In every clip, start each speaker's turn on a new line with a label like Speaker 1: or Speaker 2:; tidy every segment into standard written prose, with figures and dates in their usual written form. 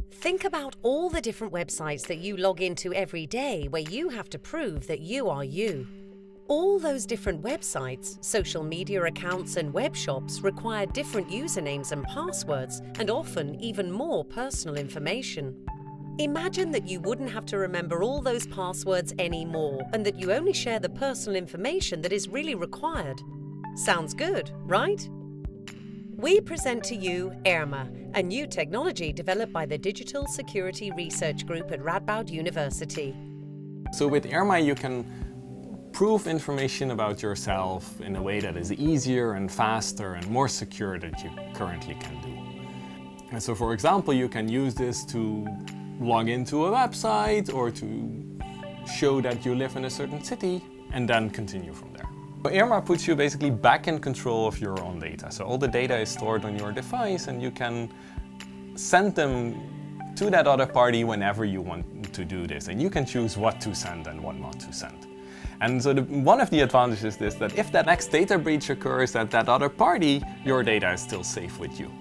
Speaker 1: Think about all the different websites that you log into every day where you have to prove that you are you. All those different websites, social media accounts and web shops require different usernames and passwords and often even more personal information. Imagine that you wouldn't have to remember all those passwords anymore and that you only share the personal information that is really required. Sounds good, right? We present to you IRMA, a new technology developed by the Digital Security Research Group at Radboud University.
Speaker 2: So with IRMA you can prove information about yourself in a way that is easier and faster and more secure than you currently can do. And so for example, you can use this to log into a website or to show that you live in a certain city and then continue from there. IRMA puts you basically back in control of your own data. So all the data is stored on your device and you can send them to that other party whenever you want to do this. And you can choose what to send and what not to send. And so one of the advantages is that if that next data breach occurs at that other party, your data is still safe with you.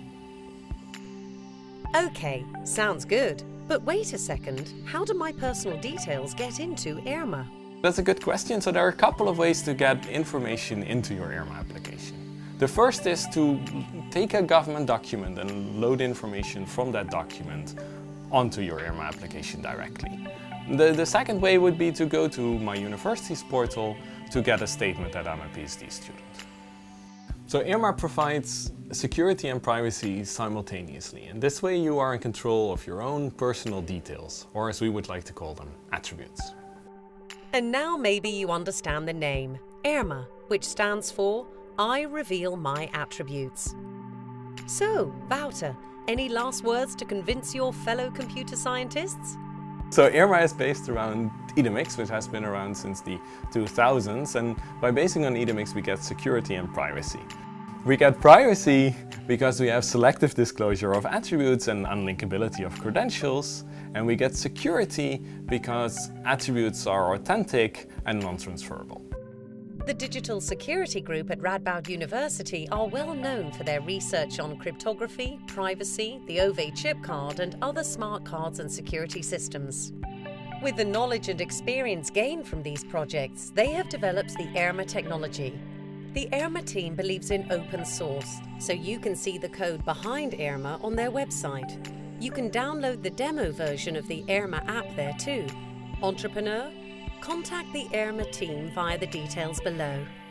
Speaker 1: Okay, sounds good. But wait a second, how do my personal details get into IRMA?
Speaker 2: That's a good question. So there are a couple of ways to get information into your IRMA application. The first is to take a government document and load information from that document onto your IRMA application directly. The second way would be to go to my university's portal to get a statement that I'm a PhD student. So IRMA provides security and privacy simultaneously, and this way you are in control of your own personal details, or as we would like to call them, attributes.
Speaker 1: And now maybe you understand the name, IRMA, which stands for I Reveal My Attributes. So, Wouter, any last words to convince your fellow computer scientists?
Speaker 2: So IRMA is based around IDMX, which has been around since the 2000s, and by basing on IDMX we get security and privacy. We get privacy because we have selective disclosure of attributes and unlinkability of credentials, and we get security because attributes are authentic and non-transferable.
Speaker 1: The Digital Security Group at Radboud University are well known for their research on cryptography, privacy, the OV chip card and other smart cards and security systems. With the knowledge and experience gained from these projects, they have developed the IRMA technology. The IRMA team believes in open source, so you can see the code behind IRMA on their website. You can download the demo version of the IRMA app there too. Entrepreneur? Contact the IRMA team via the details below.